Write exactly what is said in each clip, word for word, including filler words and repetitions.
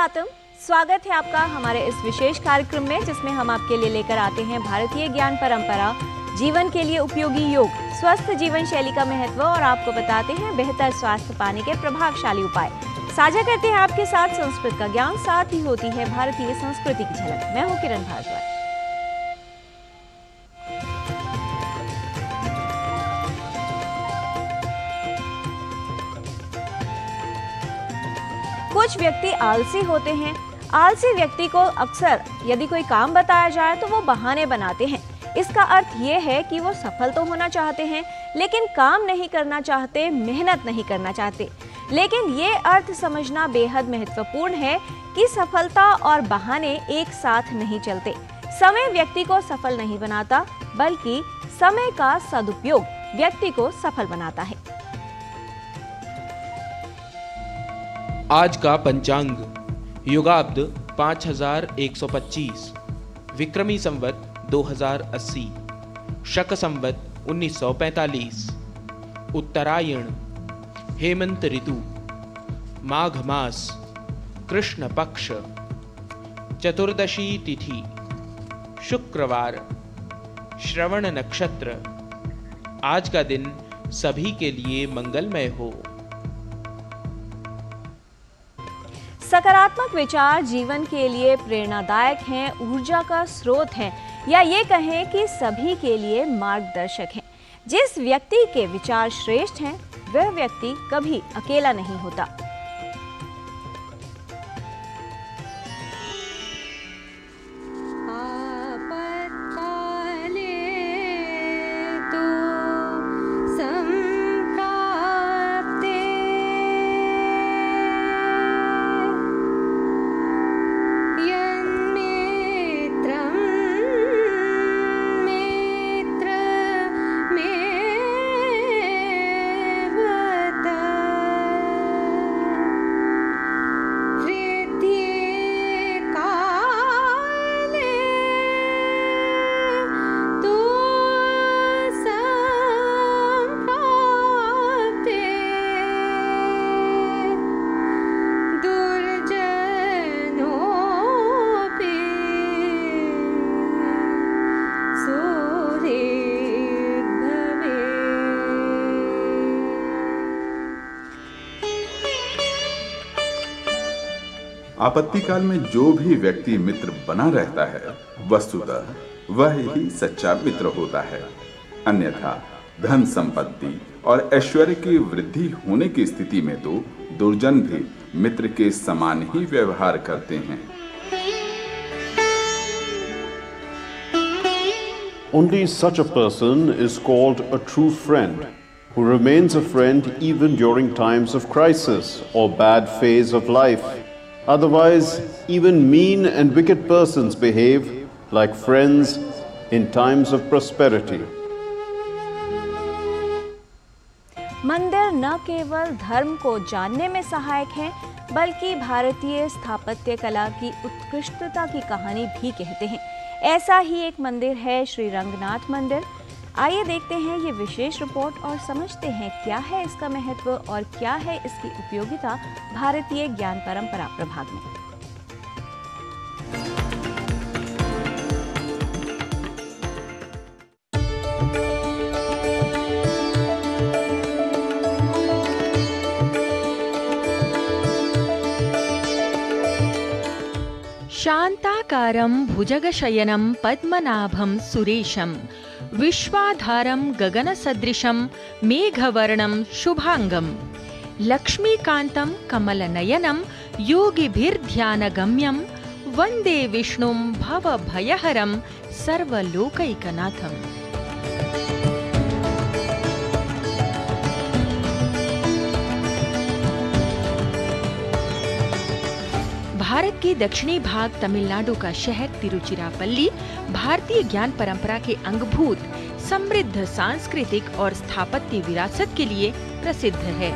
सुप्रभातम, स्वागत है आपका हमारे इस विशेष कार्यक्रम में जिसमें हम आपके लिए लेकर आते हैं भारतीय ज्ञान परंपरा, जीवन के लिए उपयोगी योग, स्वस्थ जीवन शैली का महत्व और आपको बताते हैं बेहतर स्वास्थ्य पाने के प्रभावशाली उपाय। साझा करते हैं आपके साथ संस्कृत का ज्ञान, साथ ही होती है भारतीय संस्कृति की झलक। मैं हूँ किरण भारद्वाज। कुछ व्यक्ति आलसी होते हैं। आलसी व्यक्ति को अक्सर यदि कोई काम बताया जाए तो वो बहाने बनाते हैं। इसका अर्थ ये है कि वो सफल तो होना चाहते हैं लेकिन काम नहीं करना चाहते, मेहनत नहीं करना चाहते। लेकिन ये अर्थ समझना बेहद महत्वपूर्ण है कि सफलता और बहाने एक साथ नहीं चलते। समय व्यक्ति को सफल नहीं बनाता, बल्कि समय का सदुपयोग व्यक्ति को सफल बनाता है। आज का पंचांग युगाब्द पाँच हजार एक सौ पच्चीस, विक्रमी संवत दो हजार अस्सी, शक संवत उन्नीस सौ पैंतालीस, उत्तरायण, हेमंत ऋतु, माघ मास, कृष्ण पक्ष, चतुर्दशी तिथि, शुक्रवार, श्रवण नक्षत्र। आज का दिन सभी के लिए मंगलमय हो। सकारात्मक विचार जीवन के लिए प्रेरणादायक हैं, ऊर्जा का स्रोत हैं, या ये कहें कि सभी के लिए मार्गदर्शक हैं। जिस व्यक्ति के विचार श्रेष्ठ हैं, वह व्यक्ति कभी अकेला नहीं होता। आपत्ति काल में जो भी व्यक्ति मित्र बना रहता है, वस्तुतः वह ही सच्चा मित्र होता है। अन्यथा धन संपत्ति और ऐश्वर्य की वृद्धि होने की स्थिति में तो दुर्जन भी मित्र के समान ही व्यवहार करते हैं। Only such a person is called a true friend, who remains a friend even during times of crisis or bad phase of life. Otherwise, even mean and wicked persons behave like friends in times of prosperity. मंदिर न केवल धर्म को जानने में सहायक हैं, बल्कि भारतीय स्थापत्य कला की उत्कृष्टता की कहानी भी कहते हैं। ऐसा ही एक मंदिर है श्री रंगनाथ मंदिर। आइए देखते हैं ये विशेष रिपोर्ट और समझते हैं क्या है इसका महत्व और क्या है इसकी उपयोगिता भारतीय ज्ञान परंपरा प्रभाग में। शांताकारं भुजगशयनं पद्मनाभं सुरेशं विश्वाधारं गगनसदृशं मेघवर्णं शुभांगं लक्ष्मीकान्तं कमलनयनं योगिभिर्ध्यानगम्यं वन्दे विष्णुं भवभयहरं सर्वलोकैकनाथम्। भारत के दक्षिणी भाग तमिलनाडु का शहर तिरुचिरापल्ली भारतीय ज्ञान परंपरा के अंगभूत समृद्ध सांस्कृतिक और स्थापत्य विरासत के लिए प्रसिद्ध है।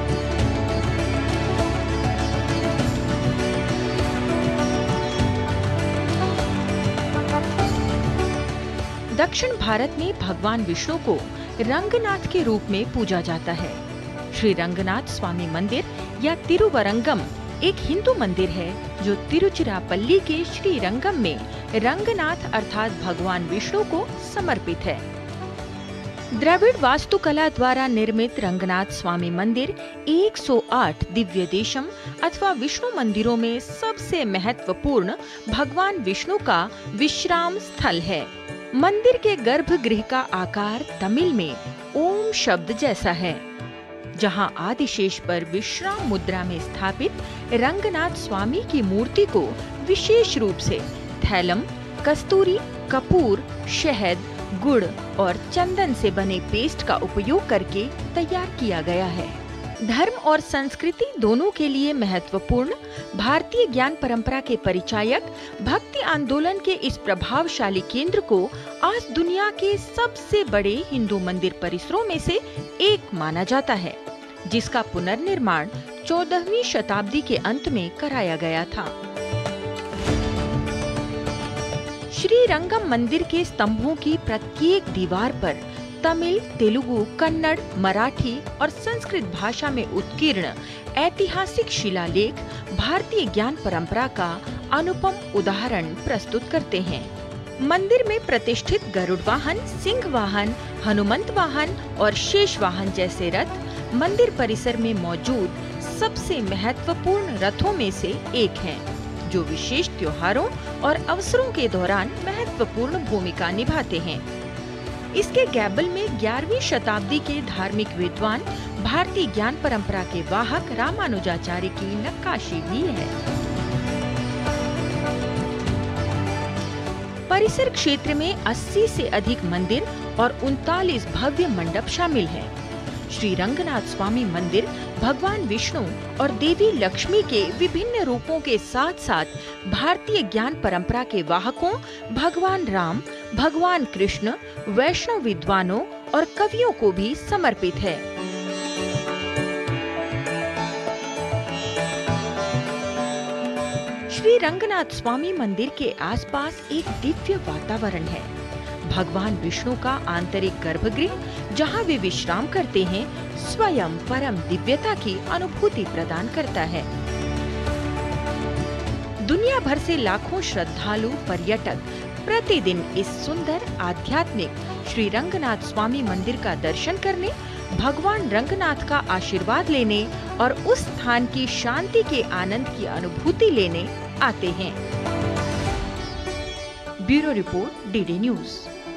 दक्षिण भारत में भगवान विष्णु को रंगनाथ के रूप में पूजा जाता है। श्री रंगनाथ स्वामी मंदिर या तिरुवरंगम एक हिंदू मंदिर है जो तिरुचिरापल्ली के श्री रंगम में रंगनाथ अर्थात भगवान विष्णु को समर्पित है। द्रविड़ वास्तुकला द्वारा निर्मित रंगनाथ स्वामी मंदिर एक सौ आठ दिव्य देशम अथवा विष्णु मंदिरों में सबसे महत्वपूर्ण भगवान विष्णु का विश्राम स्थल है। मंदिर के गर्भगृह का आकार तमिल में ओम शब्द जैसा है, जहां आदिशेष पर विश्राम मुद्रा में स्थापित रंगनाथ स्वामी की मूर्ति को विशेष रूप से थैलम, कस्तूरी, कपूर, शहद, गुड़ और चंदन से बने पेस्ट का उपयोग करके तैयार किया गया है। धर्म और संस्कृति दोनों के लिए महत्वपूर्ण भारतीय ज्ञान परंपरा के परिचायक भक्ति आंदोलन के इस प्रभावशाली केंद्र को आज दुनिया के सबसे बड़े हिंदू मंदिर परिसरों में से एक माना जाता है, जिसका पुनर्निर्माण चौदहवीं शताब्दी के अंत में कराया गया था। श्री रंगम मंदिर के स्तंभों की प्रत्येक दीवार पर तमिल, तेलुगु, कन्नड़, मराठी और संस्कृत भाषा में उत्कीर्ण ऐतिहासिक शिलालेख भारतीय ज्ञान परंपरा का अनुपम उदाहरण प्रस्तुत करते हैं। मंदिर में प्रतिष्ठित गरुड़ वाहन, सिंह वाहन, हनुमंत वाहन और शेष वाहन जैसे रथ मंदिर परिसर में मौजूद सबसे महत्वपूर्ण रथों में से एक हैं, जो विशेष त्योहारों और अवसरों के दौरान महत्वपूर्ण भूमिका निभाते हैं। इसके गैबल में ग्यारहवीं शताब्दी के धार्मिक विद्वान भारतीय ज्ञान परंपरा के वाहक रामानुजाचार्य की नक्काशी भी है। परिसर क्षेत्र में अस्सी से अधिक मंदिर और उनतालीस भव्य मंडप शामिल हैं। श्री रंगनाथ स्वामी मंदिर भगवान विष्णु और देवी लक्ष्मी के विभिन्न रूपों के साथ साथ भारतीय ज्ञान परंपरा के वाहकों भगवान राम, भगवान कृष्ण, वैष्णव विद्वानों और कवियों को भी समर्पित है। श्री रंगनाथ स्वामी मंदिर के आसपास एक दिव्य वातावरण है। भगवान विष्णु का आंतरिक गर्भगृह, जहां वे विश्राम करते हैं, स्वयं परम दिव्यता की अनुभूति प्रदान करता है। दुनिया भर से लाखों श्रद्धालु पर्यटक प्रतिदिन इस सुंदर आध्यात्मिक श्री रंगनाथ स्वामी मंदिर का दर्शन करने, भगवान रंगनाथ का आशीर्वाद लेने और उस स्थान की शांति के आनंद की अनुभूति लेने आते हैं। Bureau report, DD news.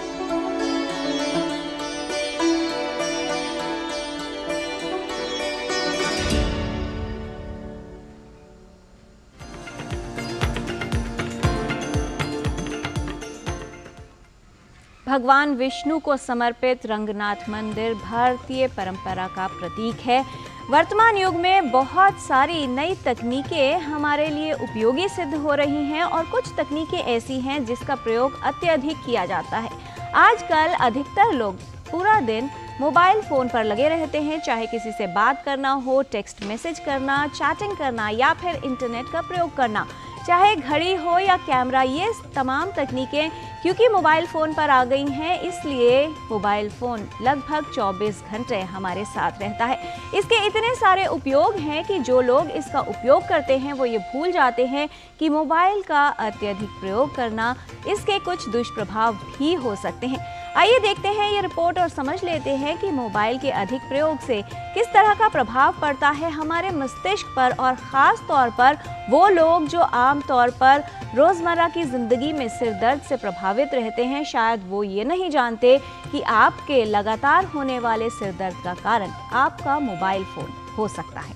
भगवान विष्णु को समर्पित रंगनाथ मंदिर भारतीय परंपरा का प्रतीक है। वर्तमान युग में बहुत सारी नई तकनीकें हमारे लिए उपयोगी सिद्ध हो रही हैं और कुछ तकनीकें ऐसी हैं जिसका प्रयोग अत्यधिक किया जाता है। आजकल अधिकतर लोग पूरा दिन मोबाइल फ़ोन पर लगे रहते हैं, चाहे किसी से बात करना हो, टेक्स्ट मैसेज करना, चैटिंग करना या फिर इंटरनेट का प्रयोग करना, चाहे घड़ी हो या कैमरा। ये तमाम तकनीकें क्योंकि मोबाइल फ़ोन पर आ गई हैं, इसलिए मोबाइल फ़ोन लगभग चौबीस घंटे हमारे साथ रहता है। इसके इतने सारे उपयोग हैं कि जो लोग इसका उपयोग करते हैं वो ये भूल जाते हैं कि मोबाइल का अत्यधिक प्रयोग करना, इसके कुछ दुष्प्रभाव भी हो सकते हैं। आइए देखते हैं ये रिपोर्ट और समझ लेते हैं कि मोबाइल के अधिक प्रयोग से किस तरह का प्रभाव पड़ता है हमारे मस्तिष्क पर, और ख़ास तौर पर वो लोग जो आम तौर पर रोज़मर्रा की ज़िंदगी में सिर दर्द से प्रभावित रहते हैं। शायद वो ये नहीं जानते कि आपके लगातार होने वाले सिर दर्द का कारण आपका मोबाइल फ़ोन हो सकता है।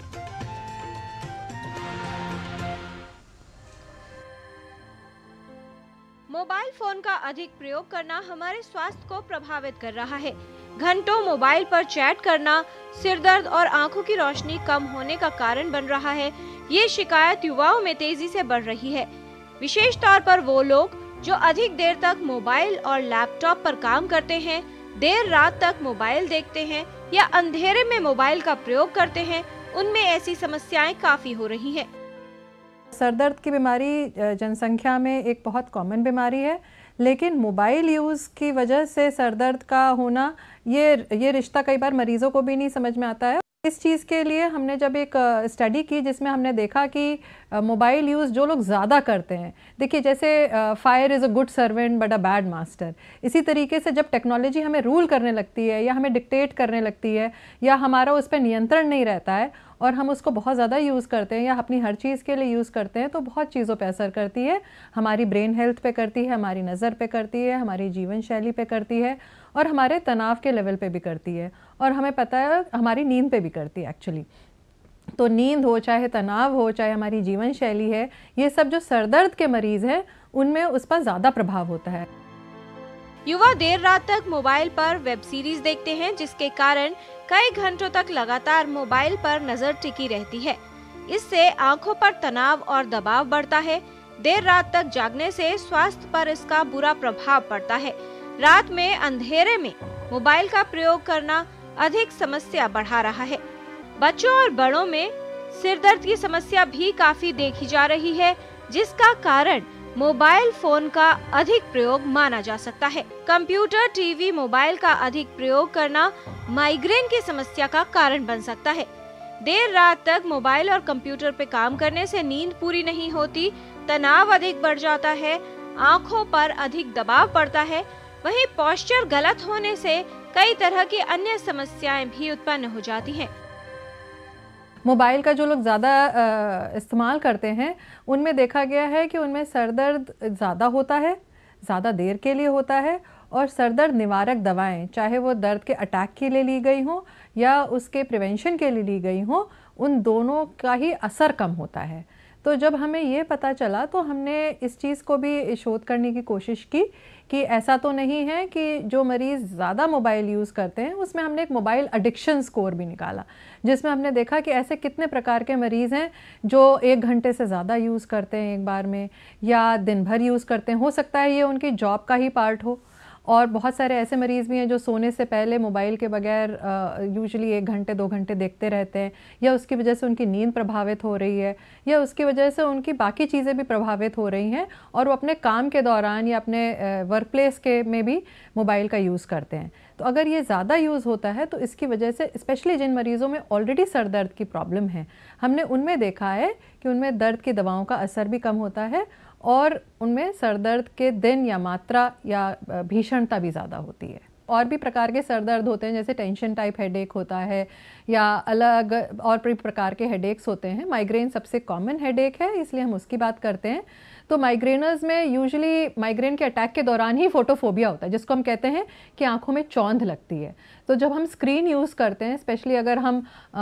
मोबाइल फोन का अधिक प्रयोग करना हमारे स्वास्थ्य को प्रभावित कर रहा है। घंटों मोबाइल पर चैट करना सिर दर्द और आंखों की रोशनी कम होने का कारण बन रहा है। ये शिकायत युवाओं में तेजी से बढ़ रही है, विशेष तौर पर वो लोग जो अधिक देर तक मोबाइल और लैपटॉप पर काम करते हैं, देर रात तक मोबाइल देखते हैं या अंधेरे में मोबाइल का प्रयोग करते हैं। उनमें ऐसी समस्याएं काफी हो रही है। सर दर्द की बीमारी जनसंख्या में एक बहुत कॉमन बीमारी है, लेकिन मोबाइल यूज़ की वजह से सर दर्द का होना, ये ये रिश्ता कई बार मरीजों को भी नहीं समझ में आता है। इस चीज़ के लिए हमने जब एक स्टडी की जिसमें हमने देखा कि मोबाइल यूज़ जो लोग ज़्यादा करते हैं, देखिए जैसे fire is a good servant but a bad master, इसी तरीके से जब टेक्नोलॉजी हमें रूल करने लगती है या हमें डिक्टेट करने लगती है या हमारा उस पर नियंत्रण नहीं रहता है और हम उसको बहुत ज़्यादा यूज़ करते हैं या अपनी हर चीज़ के लिए यूज़ करते हैं, तो बहुत चीज़ों पे असर करती है। हमारी ब्रेन हेल्थ पे करती है, हमारी नज़र पे करती है, हमारी जीवन शैली पे करती है और हमारे तनाव के लेवल पे भी करती है, और हमें पता है हमारी नींद पे भी करती है एक्चुअली। तो नींद हो, चाहे तनाव हो, चाहे हमारी जीवन शैली है, ये सब जो सरदर्द के मरीज़ हैं उनमें उस पर ज़्यादा प्रभाव होता है। युवा देर रात तक मोबाइल पर वेब सीरीज देखते हैं, जिसके कारण कई घंटों तक लगातार मोबाइल पर नजर टिकी रहती है। इससे आंखों पर तनाव और दबाव बढ़ता है। देर रात तक जागने से स्वास्थ्य पर इसका बुरा प्रभाव पड़ता है। रात में अंधेरे में मोबाइल का प्रयोग करना अधिक समस्या बढ़ा रहा है। बच्चों और बड़ों में सिर दर्द की समस्या भी काफी देखी जा रही है, जिसका कारण मोबाइल फोन का अधिक प्रयोग माना जा सकता है। कंप्यूटर, टीवी, मोबाइल का अधिक प्रयोग करना माइग्रेन की समस्या का कारण बन सकता है। देर रात तक मोबाइल और कंप्यूटर पे काम करने से नींद पूरी नहीं होती, तनाव अधिक बढ़ जाता है, आंखों पर अधिक दबाव पड़ता है। वहीं पोस्चर गलत होने से कई तरह की अन्य समस्याएं भी उत्पन्न हो जाती हैं। मोबाइल का जो लोग ज़्यादा इस्तेमाल करते हैं उनमें देखा गया है कि उनमें सर दर्द ज़्यादा होता है, ज़्यादा देर के लिए होता है, और सर दर्द निवारक दवाएं, चाहे वो दर्द के अटैक के लिए ली गई हों या उसके प्रिवेंशन के लिए ली गई हों, उन दोनों का ही असर कम होता है। तो जब हमें ये पता चला तो हमने इस चीज़ को भी शोध करने की कोशिश की कि ऐसा तो नहीं है कि जो मरीज़ ज़्यादा मोबाइल यूज़ करते हैं उसमें हमने एक मोबाइल एडिक्शन स्कोर भी निकाला, जिसमें हमने देखा कि ऐसे कितने प्रकार के मरीज़ हैं जो एक घंटे से ज़्यादा यूज़ करते हैं एक बार में, या दिन भर यूज़ करते हैं। हो सकता है ये उनकी जॉब का ही पार्ट हो, और बहुत सारे ऐसे मरीज़ भी हैं जो सोने से पहले मोबाइल के बगैर यूजुअली एक घंटे दो घंटे देखते रहते हैं, या उसकी वजह से उनकी नींद प्रभावित हो रही है, या उसकी वजह से उनकी बाकी चीज़ें भी प्रभावित हो रही हैं, और वो अपने काम के दौरान या अपने वर्क प्लेस के में भी मोबाइल का यूज़ करते हैं। तो अगर ये ज़्यादा यूज़ होता है तो इसकी वजह से स्पेशली जिन मरीज़ों में ऑलरेडी सर दर्द की प्रॉब्लम है, हमने उनमें देखा है कि उनमें दर्द की दवाओं का असर भी कम होता है, और उनमें सर दर्द के दिन या मात्रा या भीषणता भी ज़्यादा होती है। और भी प्रकार के सर दर्द होते हैं, जैसे टेंशन टाइप हेडेक होता है, या अलग और भी प्रकार के हेडेक्स होते हैं। माइग्रेन सबसे कॉमन हेडेक है, इसलिए हम उसकी बात करते हैं। तो माइग्रेनर्स में यूजुअली माइग्रेन के अटैक के दौरान ही फोटोफोबिया होता है, जिसको हम कहते हैं कि आंखों में चौंध लगती है। तो जब हम स्क्रीन यूज़ करते हैं, स्पेशली अगर हम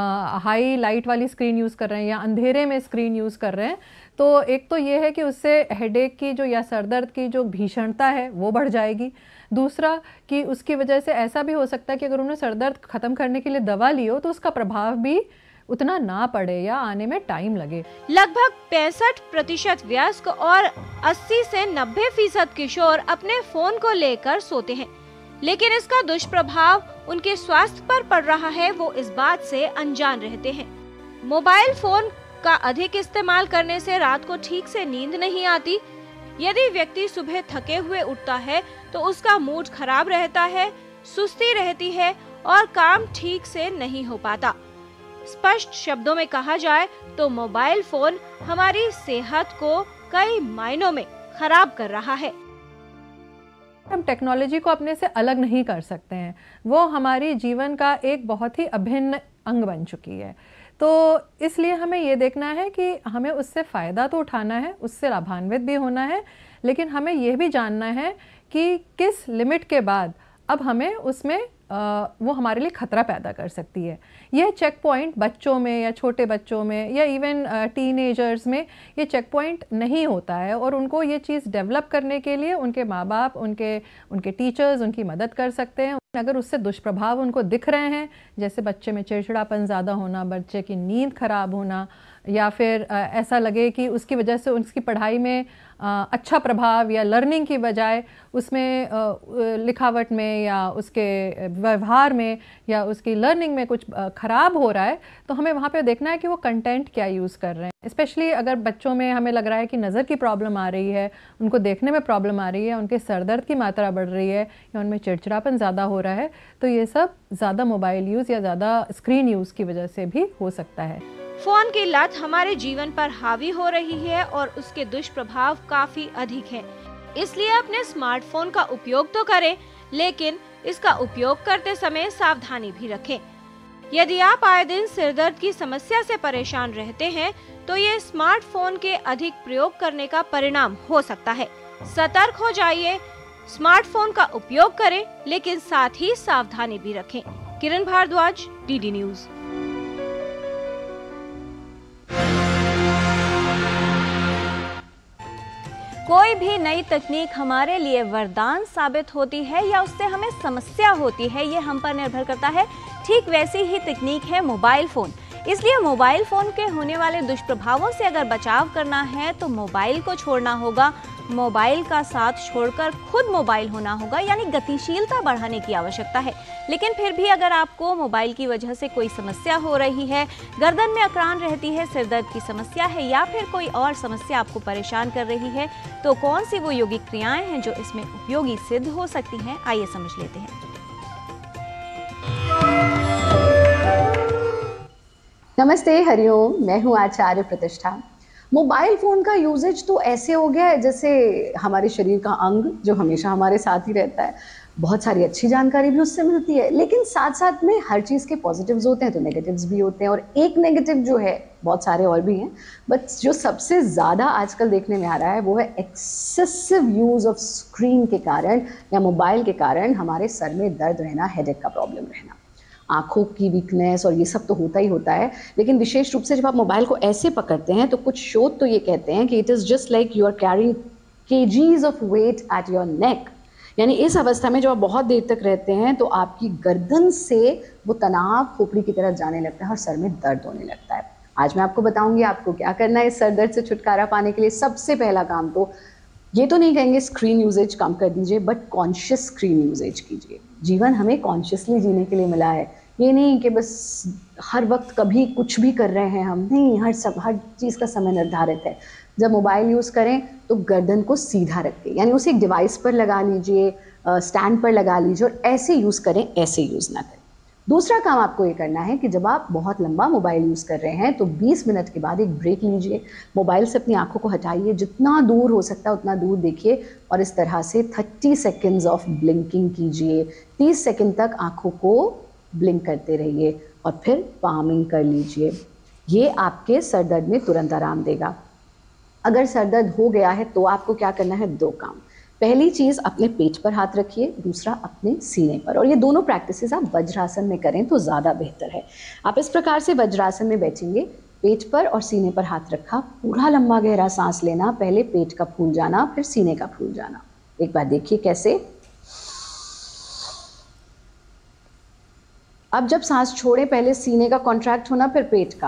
हाई लाइट वाली स्क्रीन यूज़ कर रहे हैं या अंधेरे में स्क्रीन यूज़ कर रहे हैं, तो एक तो ये है कि उससे हेडेक की जो या सर दर्द की जो भीषणता है वो बढ़ जाएगी। दूसरा कि उसकी वजह से ऐसा भी हो सकता है कि अगर उन्होंने सर दर्द ख़त्म करने के लिए दवा ली हो तो उसका प्रभाव भी उतना ना पड़े या आने में टाइम लगे। लगभग पैंसठ प्रतिशत वयस्क और अस्सी से नब्बे फीसद किशोर अपने फोन को लेकर सोते हैं, लेकिन इसका दुष्प्रभाव उनके स्वास्थ्य पर पड़ रहा है, वो इस बात से अनजान रहते हैं। मोबाइल फोन का अधिक इस्तेमाल करने से रात को ठीक से नींद नहीं आती। यदि व्यक्ति सुबह थके हुए उठता है तो उसका मूड खराब रहता है, सुस्ती रहती है और काम ठीक से नहीं हो पाता। स्पष्ट शब्दों में कहा जाए तो मोबाइल फोन हमारी सेहत को कई मायनों में खराब कर रहा है। हम टेक्नोलॉजी को अपने से अलग नहीं कर सकते हैं, वो हमारी जीवन का एक बहुत ही अभिन्न अंग बन चुकी है। तो इसलिए हमें ये देखना है कि हमें उससे फ़ायदा तो उठाना है, उससे लाभान्वित भी होना है, लेकिन हमें ये भी जानना है कि किस लिमिट के बाद अब हमें उसमें आ, वो हमारे लिए ख़तरा पैदा कर सकती है। यह चेक पॉइंट बच्चों में या छोटे बच्चों में या इवन टीनेजर्स में ये चेक पॉइंट नहीं होता है, और उनको ये चीज़ डेवलप करने के लिए उनके माँ बाप, उनके उनके टीचर्स उनकी मदद कर सकते हैं। अगर उससे दुष्प्रभाव उनको दिख रहे हैं, जैसे बच्चे में चिड़चिड़ापन ज़्यादा होना, बच्चे की नींद खराब होना, या फिर ऐसा लगे कि उसकी वजह से उसकी पढ़ाई में अच्छा प्रभाव या लर्निंग की बजाय उसमें लिखावट में या उसके व्यवहार में या उसकी लर्निंग में कुछ ख़राब हो रहा है, तो हमें वहाँ पे देखना है कि वो कंटेंट क्या यूज़ कर रहे हैं। स्पेशली अगर बच्चों में हमें लग रहा है कि नज़र की प्रॉब्लम आ रही है, उनको देखने में प्रॉब्लम आ रही है, उनके सर दर्द की मात्रा बढ़ रही है या उनमें चिड़चिड़ापन ज़्यादा हो रहा है, तो ये सब ज़्यादा मोबाइल यूज़ या ज़्यादा स्क्रीन यूज़ की वजह से भी हो सकता है। फोन की लत हमारे जीवन पर हावी हो रही है और उसके दुष्प्रभाव काफी अधिक हैं। इसलिए अपने स्मार्टफोन का उपयोग तो करें, लेकिन इसका उपयोग करते समय सावधानी भी रखें। यदि आप आए दिन सिरदर्द की समस्या से परेशान रहते हैं, तो ये स्मार्टफोन के अधिक प्रयोग करने का परिणाम हो सकता है। सतर्क हो जाइए, स्मार्टफोन का उपयोग करें, लेकिन साथ ही सावधानी भी रखें। Kiran Bhardwaj, DD news. कोई भी नई तकनीक हमारे लिए वरदान साबित होती है या उससे हमें समस्या होती है, ये हम पर निर्भर करता है। ठीक वैसी ही तकनीक है मोबाइल फ़ोन। इसलिए मोबाइल फ़ोन के होने वाले दुष्प्रभावों से अगर बचाव करना है तो मोबाइल को छोड़ना होगा, मोबाइल का साथ छोड़कर खुद मोबाइल होना होगा, यानी गतिशीलता बढ़ाने की आवश्यकता है। लेकिन फिर भी अगर आपको मोबाइल की वजह से कोई समस्या हो रही है, गर्दन में अकड़ान रहती है, सिरदर्द की समस्या है या फिर कोई और समस्या आपको परेशान कर रही है, तो कौन सी वो यौगिक क्रियाएं हैं जो इसमें उपयोगी सिद्ध हो सकती हैं, आइए समझ लेते हैं। नमस्ते, हरिओम। मैं हूँ आचार्य प्रतिष्ठा। मोबाइल फ़ोन का यूजेज तो ऐसे हो गया है जैसे हमारे शरीर का अंग जो हमेशा हमारे साथ ही रहता है। बहुत सारी अच्छी जानकारी भी उससे मिलती है, लेकिन साथ साथ में हर चीज़ के पॉजिटिव्स होते हैं तो नेगेटिव्स भी होते हैं। और एक नेगेटिव जो है, बहुत सारे और भी हैं, बट जो सबसे ज़्यादा आजकल देखने में आ रहा है वो है एक्सेसिव यूज़ ऑफ स्क्रीन के कारण या मोबाइल के कारण हमारे सर में दर्द रहना, हेडेक का प्रॉब्लम रहना, आँखों की वीकनेस, और ये सब तो होता ही होता है। लेकिन विशेष रूप से जब आप मोबाइल को ऐसे पकड़ते हैं तो कुछ शोध तो ये कहते हैं कि it is just like you are carrying kgs of weight at your neck. यानी इस अवस्था में जब आप बहुत देर तक रहते हैं तो आपकी गर्दन से वो तनाव खोपड़ी की तरफ जाने लगता है और सर में दर्द होने लगता है। आज मैं आपको बताऊंगी आपको क्या करना है इस सर दर्द से छुटकारा पाने के लिए। सबसे पहला काम तो ये तो नहीं कहेंगे स्क्रीन यूजेज कम कर दीजिए, बट कॉन्शियस स्क्रीन यूजेज कीजिए। जीवन हमें कॉन्शियसली जीने के लिए मिला है, ये नहीं कि बस हर वक्त कभी कुछ भी कर रहे हैं हम, नहीं, हर सब हर चीज़ का समय निर्धारित है। जब मोबाइल यूज़ करें तो गर्दन को सीधा रखें, यानी उसे एक डिवाइस पर लगा लीजिए, स्टैंड पर लगा लीजिए और ऐसे यूज़ करें, ऐसे यूज़ ना करें। दूसरा काम आपको ये करना है कि जब आप बहुत लंबा मोबाइल यूज़ कर रहे हैं तो बीस मिनट के बाद एक ब्रेक लीजिए, मोबाइल से अपनी आंखों को हटाइए, जितना दूर हो सकता है उतना दूर देखिए और इस तरह से तीस सेकंड्स ऑफ ब्लिंकिंग कीजिए। तीस सेकंड तक आंखों को ब्लिंक करते रहिए और फिर पामिंग कर लीजिए। ये आपके सर दर्द में तुरंत आराम देगा। अगर सर दर्द हो गया है तो आपको क्या करना है, दो काम। पहली चीज़, अपने पेट पर हाथ रखिए, दूसरा अपने सीने पर, और ये दोनों प्रैक्टिसेस आप वज्रासन में करें तो ज़्यादा बेहतर है। आप इस प्रकार से वज्रासन में बैठेंगे, पेट पर और सीने पर हाथ रखा, पूरा लंबा गहरा सांस लेना, पहले पेट का फूल जाना फिर सीने का फूल जाना। एक बार देखिए कैसे। अब जब सांस छोड़े, पहले सीने का कॉन्ट्रैक्ट होना फिर पेट का।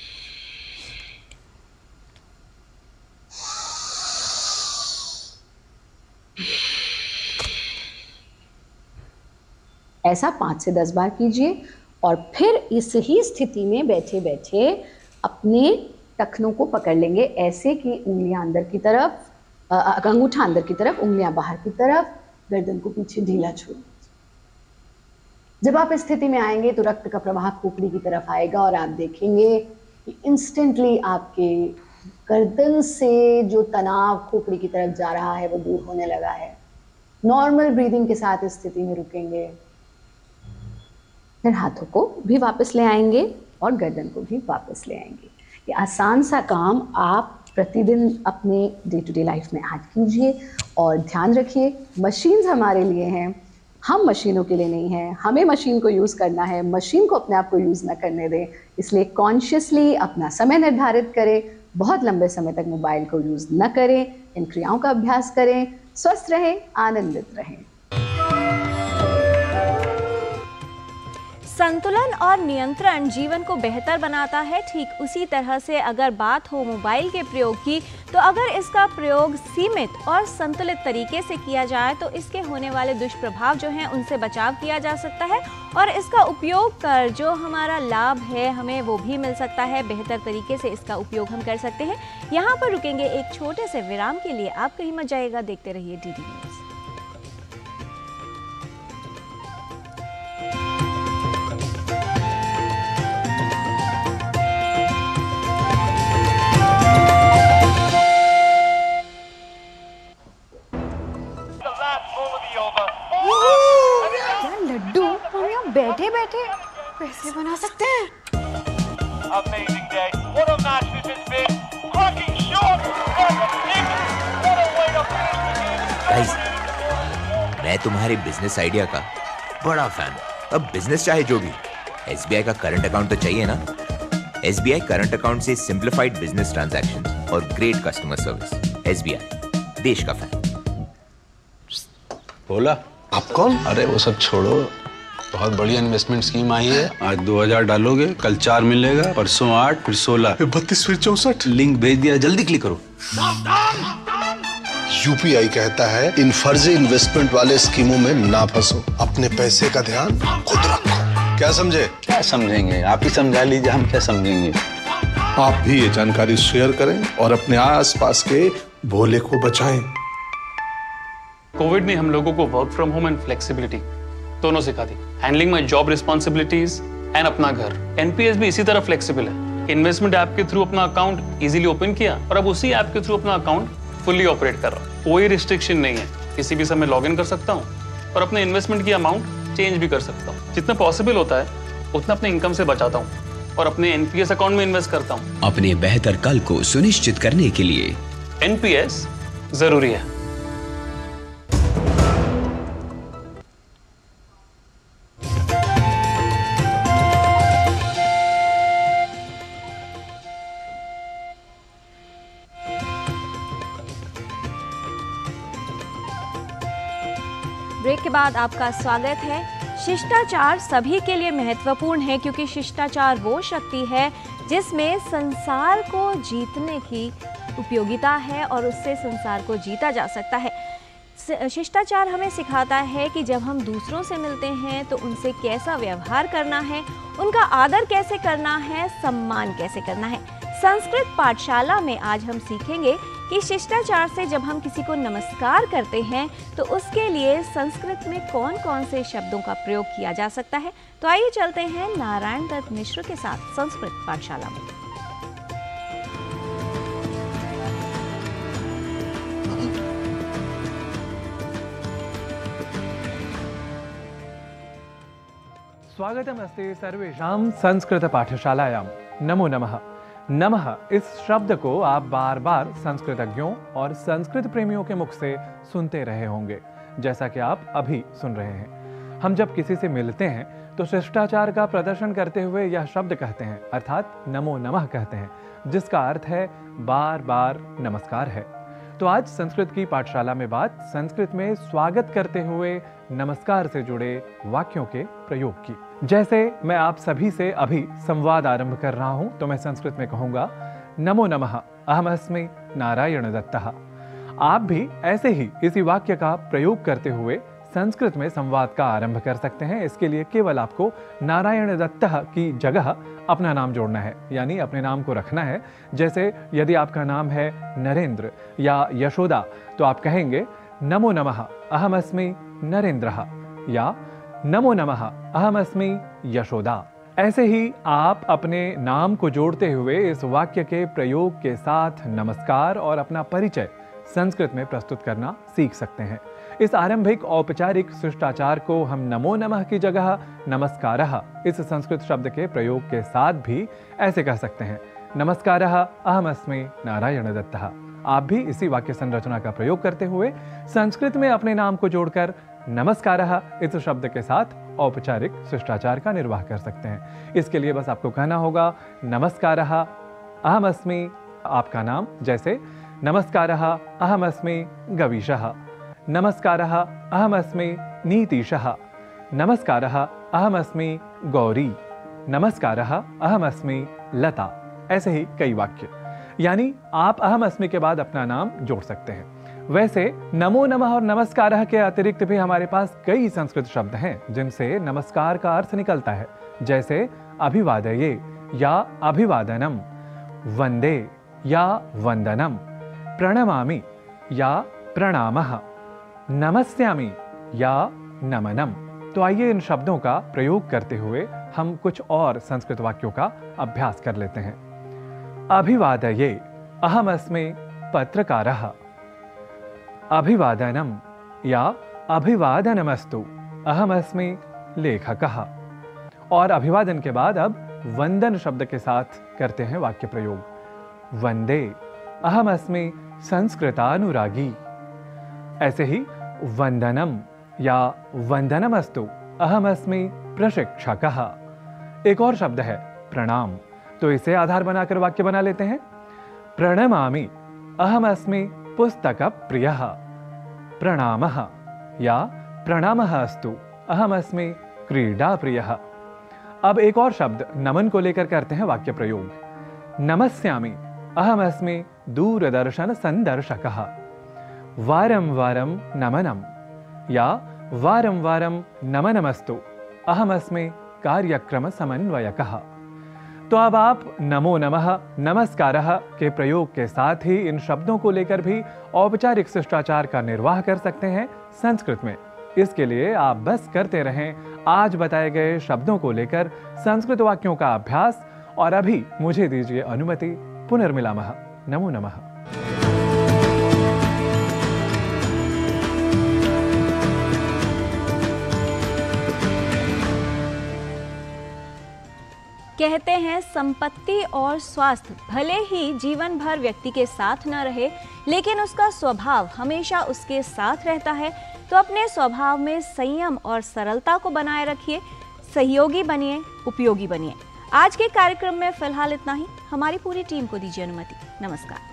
ऐसा पाँच से दस बार कीजिए और फिर इस ही स्थिति में बैठे बैठे अपने टखनों को पकड़ लेंगे ऐसे कि उंगलियां अंदर की तरफ, अंगूठा अंदर की तरफ, उंगलियां बाहर की तरफ, गर्दन को पीछे ढीला छोड़। जब आप इस स्थिति में आएंगे तो रक्त का प्रवाह खोपड़ी की तरफ आएगा और आप देखेंगे कि इंस्टेंटली आपके गर्दन से जो तनाव खोपड़ी की तरफ जा रहा है वो दूर होने लगा है। नॉर्मल ब्रीदिंग के साथ इस स्थिति में रुकेंगे, फिर हाथों को भी वापस ले आएंगे और गर्दन को भी वापस ले आएंगे। ये आसान सा काम आप प्रतिदिन अपने डे टू डे लाइफ में ऐड कीजिए और ध्यान रखिए, मशीन्स हमारे लिए हैं, हम मशीनों के लिए नहीं हैं। हमें मशीन को यूज़ करना है, मशीन को अपने आप को यूज़ ना करने दें। इसलिए कॉन्शियसली अपना समय निर्धारित करें, बहुत लंबे समय तक मोबाइल को यूज़ न करें, इन क्रियाओं का अभ्यास करें, स्वस्थ रहें, आनंदित रहें। संतुलन और नियंत्रण जीवन को बेहतर बनाता है। ठीक उसी तरह से अगर बात हो मोबाइल के प्रयोग की, तो अगर इसका प्रयोग सीमित और संतुलित तरीके से किया जाए तो इसके होने वाले दुष्प्रभाव जो हैं उनसे बचाव किया जा सकता है और इसका उपयोग कर जो हमारा लाभ है हमें वो भी मिल सकता है। बेहतर तरीके से इसका उपयोग हम कर सकते हैं। यहाँ पर रुकेंगे एक छोटे से विराम के लिए। आप कहीं मत जाइएगा, देखते रहिए डीडी न्यूज़। लड्डू हम यहाँ बैठे बैठे पैसे बना सकते हैं। Amazing day. What a match this has been. Cracking shot. What a kick. What a way to finish the game. Guys, मैं तुम्हारे बिजनेस आइडिया का बड़ा फैन हूँ। अब बिजनेस चाहे जो भी, एस बी आई का करंट अकाउंट तो चाहिए ना। S B I current account से सिंप्लीफाइड बिजनेस ट्रांजैक्शन और great customer service. S B I, देश का फैन। बोला आप कौन? अरे वो सब छोड़ो, बहुत बढ़िया इन्वेस्टमेंट स्कीम आई है। आज दो हजार डालोगे, कल चार मिलेगा, परसों आठ, फिर सोलह, बत्तीस, फिर चौसठ। लिंक भेज दिया, जल्दी क्लिक करो। यू पी आई कहता है इन फर्जी इन्वेस्टमेंट वाले स्कीमों में ना फंसो, अपने पैसे का ध्यान खुद रखो। क्या समझे? क्या समझेंगे, आप ही समझा लीजिए, हम क्या समझेंगे। आप भी ये जानकारी शेयर करें और अपने आसपास के भोले को बचाएं। कोविड ने हम लोगों को work from home and flexibility दोनों सिखा दी। Handling my job responsibilities and अपना घर। एन पी एस भी इसी तरह फ्लेक्सिबल है। इन्वेस्टमेंट ऐप के थ्रू अपना अकाउंट इजीली ओपन किया और अब उसी ऐप के थ्रू अपना अकाउंट फुल्ली ऑपरेट कर रहा हूँ। कोई रिस्ट्रिक्शन नहीं है, किसी भी समय लॉग इन कर सकता हूँ और अपने इन्वेस्टमेंट की अमाउंट चेंज भी कर सकता हूँ। जितना पॉसिबल होता है उतना अपने इनकम से बचाता हूँ और अपने एन पी एस अकाउंट में इन्वेस्ट करता हूँ। अपने बेहतर कल को सुनिश्चित करने के लिए एन पी एस जरूरी है। ब्रेक के बाद आपका स्वागत है। शिष्टाचार सभी के लिए महत्वपूर्ण है क्योंकि शिष्टाचार वो शक्ति है जिसमें संसार को जीतने की उपयोगिता है और उससे संसार को जीता जा सकता है। शिष्टाचार हमें सिखाता है कि जब हम दूसरों से मिलते हैं तो उनसे कैसा व्यवहार करना है, उनका आदर कैसे करना है, सम्मान कैसे करना है। संस्कृत पाठशाला में आज हम सीखेंगे कि शिष्टाचार से जब हम किसी को नमस्कार करते हैं तो उसके लिए संस्कृत में कौन कौन से शब्दों का प्रयोग किया जा सकता है। तो आइए चलते हैं नारायण दत्त मिश्र के साथ संस्कृत पाठशाला में। स्वागतमस्ते सर्वेषां संस्कृत पाठशालायां। नमो नमः। नमः इस शब्द को आप बार बार संस्कृतज्ञों और संस्कृत प्रेमियों के मुख से सुनते रहे होंगे, जैसा कि आप अभी सुन रहे हैं। हम जब किसी से मिलते हैं तो शिष्टाचार का प्रदर्शन करते हुए यह शब्द कहते हैं, अर्थात नमो नमः कहते हैं, जिसका अर्थ है बार बार नमस्कार है। तो आज संस्कृत की पाठशाला में बात संस्कृत में स्वागत करते हुए नमस्कार से जुड़े वाक्यों के प्रयोग की। जैसे मैं आप सभी से अभी संवाद आरंभ कर रहा हूं तो मैं संस्कृत में कहूंगा नमो नमः अहमस्मि नारायण दत्तः। आप भी ऐसे ही इसी वाक्य का प्रयोग करते हुए संस्कृत में संवाद का आरंभ कर सकते हैं। इसके लिए केवल आपको नारायण दत्तः की जगह अपना नाम जोड़ना है, यानी अपने नाम को रखना है। जैसे यदि आपका नाम है नरेंद्र या यशोदा तो आप कहेंगे नमो नमः अहमस्मि नरेंद्रः या नमो नमः अहमस्मि यशोदा। ऐसे ही आप अपने नाम को जोड़ते हुए इस वाक्य के प्रयोग के साथ नमस्कार और अपना परिचय संस्कृत में प्रस्तुत करना सीख सकते हैं। इस आरंभिक औपचारिक शिष्टाचार को हम नमो नमः की जगह नमस्कारः इस संस्कृत शब्द के प्रयोग के साथ भी ऐसे कह सकते हैं, नमस्कारः अहमस्मि नारायण दत्तः। आप भी इसी वाक्य संरचना का प्रयोग करते हुए संस्कृत में अपने नाम को जोड़कर नमस्कारः इस शब्द के साथ औपचारिक शिष्टाचार का निर्वाह कर सकते हैं। इसके लिए बस आपको कहना होगा नमस्कारः अहमस्मि आपका नाम, जैसे नमस्कारः अहमस्मि गवीशः, नमस्कारः अहमस्मि नीतीशः, नमस्कारः अहमस्मि गौरी, नमस्कारः अहमस्मि लता। ऐसे ही कई वाक्य, यानी आप अहम अस्मि के बाद अपना नाम जोड़ सकते हैं। वैसे नमो नमः और नमस्कारः के अतिरिक्त भी हमारे पास कई संस्कृत शब्द हैं जिनसे नमस्कार का अर्थ निकलता है, जैसे अभिवादये या अभिवादनम, वंदे या वंदनम, प्रणमामि या प्रणामः, नमस्यामि या नमनम। तो आइए इन शब्दों का प्रयोग करते हुए हम कुछ और संस्कृत वाक्यों का अभ्यास कर लेते हैं। अभिवादये अहमस्मि पत्रकारः, अभिवादनम या अभिवादनमस्तु अहमस्मि लेखकः। और अभिवादन के बाद अब वंदन शब्द के साथ करते हैं वाक्य प्रयोग। वंदे अहमस्मि संस्कृतानुरागी। ऐसे ही वंदनम या वंदनमस्तु अहमस्मि प्रशिक्षकः। एक और शब्द है प्रणाम, तो इसे आधार बनाकर वाक्य बना लेते हैं। प्रणमामि अहमस्मि पुस्तक प्रियः, प्रणामः या प्रणामः अस्तु अहमस्मि क्रीडा प्रियः। अब एक और शब्द नमन को लेकर करते हैं वाक्य प्रयोग। नमस्यामि अहमस्मि दूरदर्शन संदर्शकः, वारं वारं नमनम या वारं वारं नमनमस्तु अहमस्मि कार्यक्रम समन्वयकः। तो अब आप नमो नमः नमस्कारः के प्रयोग के साथ ही इन शब्दों को लेकर भी औपचारिक शिष्टाचार का निर्वाह कर सकते हैं संस्कृत में। इसके लिए आप बस करते रहें आज बताए गए शब्दों को लेकर संस्कृत वाक्यों का अभ्यास। और अभी मुझे दीजिए अनुमति। पुनर्मिलामः। नमो नमः। कहते हैं संपत्ति और स्वास्थ्य भले ही जीवन भर व्यक्ति के साथ न रहे, लेकिन उसका स्वभाव हमेशा उसके साथ रहता है। तो अपने स्वभाव में संयम और सरलता को बनाए रखिए, सहयोगी बनिए, उपयोगी बनिए। आज के कार्यक्रम में फिलहाल इतना ही। हमारी पूरी टीम को दीजिए अनुमति। नमस्कार।